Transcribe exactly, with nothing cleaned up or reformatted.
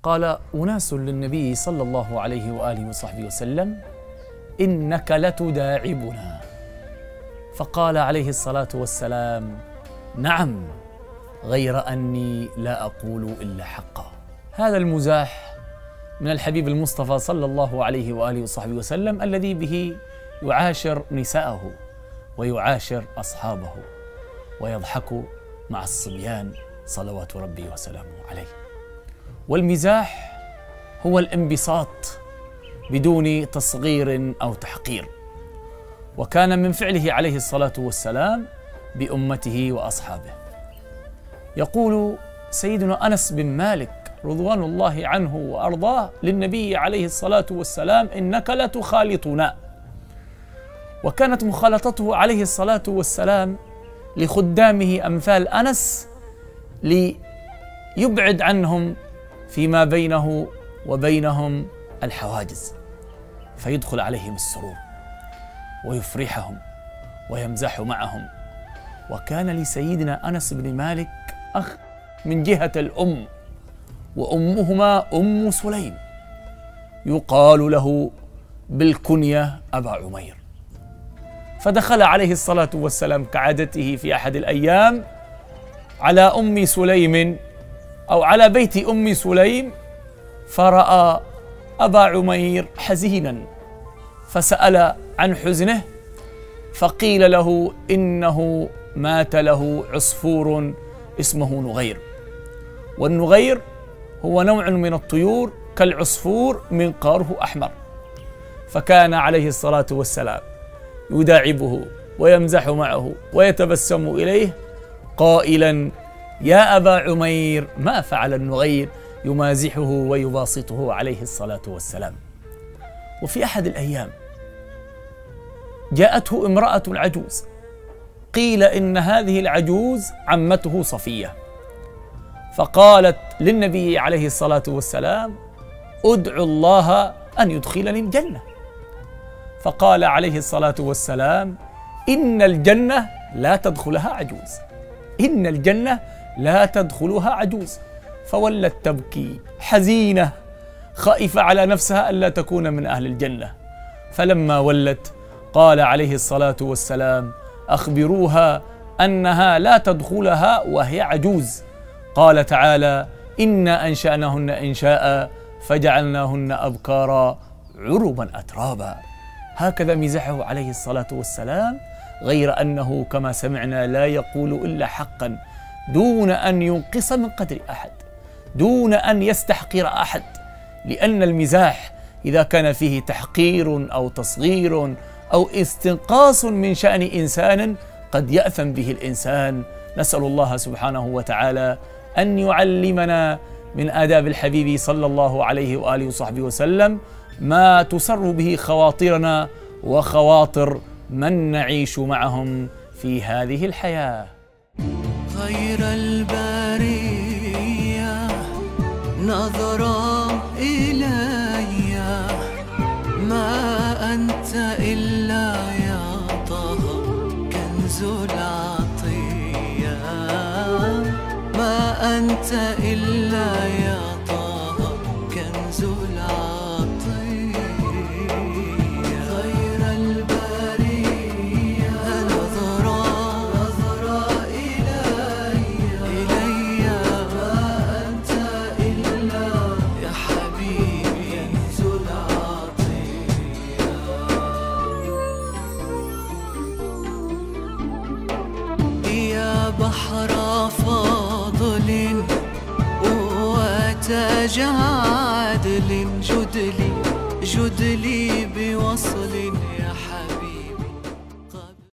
قال أناس للنبي صلى الله عليه وآله وصحبه وسلم: إنك لتداعبنا. فقال عليه الصلاة والسلام: نعم، غير أني لا أقول إلا حقا. هذا المزاح من الحبيب المصطفى صلى الله عليه وآله وصحبه وسلم الذي به يعاشر نساءه ويعاشر أصحابه ويضحك مع الصبيان صلوات ربي وسلامه عليه. والمزاح هو الانبساط بدون تصغير أو تحقير، وكان من فعله عليه الصلاة والسلام بأمته وأصحابه. يقول سيدنا أنس بن مالك رضوان الله عنه وأرضاه للنبي عليه الصلاة والسلام: إنك لتخالطنا. وكانت مخالطته عليه الصلاة والسلام لخدامه أمثال أنس ليبعد عنهم فيما بينه وبينهم الحواجز، فيدخل عليهم السرور ويفرحهم ويمزح معهم. وكان لسيدنا أنس بن مالك أخ من جهة الأم، وأمهما أم سليم، يقال له بالكنية أبا عمير. فدخل عليه الصلاة والسلام كعادته في أحد الأيام على أم سليم أو على بيت أم سليم، فرأى أبا عمير حزينا، فسأل عن حزنه، فقيل له إنه مات له عصفور اسمه نغير، والنغير هو نوع من الطيور كالعصفور منقاره أحمر. فكان عليه الصلاة والسلام يداعبه ويمزح معه ويتبسم إليه قائلا: يا أبا عمير، ما فعل النغير؟ يمازحه ويباسطه عليه الصلاة والسلام. وفي أحد الأيام جاءته امرأة عجوز، قيل إن هذه العجوز عمته صفية، فقالت للنبي عليه الصلاة والسلام: ادعو الله أن يدخلني الجنة. فقال عليه الصلاة والسلام: إن الجنة لا تدخلها عجوز، إن الجنة لا تدخلها عجوز. فولت تبكي حزينة خائفة على نفسها ألا تكون من أهل الجنة. فلما ولت قال عليه الصلاة والسلام: أخبروها أنها لا تدخلها وهي عجوز. قال تعالى: إنا أنشأناهن إنشاء فجعلناهن أبكارا عربا أترابا. هكذا مزحه عليه الصلاة والسلام، غير أنه كما سمعنا لا يقول إلا حقا، دون أن ينقص من قدر أحد، دون أن يستحقر أحد. لأن المزاح إذا كان فيه تحقير أو تصغير أو استنقاص من شأن إنسان قد يأثم به الإنسان. نسأل الله سبحانه وتعالى أن يعلمنا من آداب الحبيب صلى الله عليه وآله وصحبه وسلم ما تسر به خواطرنا وخواطر من نعيش معهم في هذه الحياة. غير البرية نظرا إلي، ما أنت إلا يا طه كنز العطية، ما أنت إلا يا طه كنز العطية. غير البرية نظرا نظرا إلي إلي، ما أنت إلا يا حبيبي كنز العطية. يا بحر فاضل وتجعدل، جدلي جدلي بوصل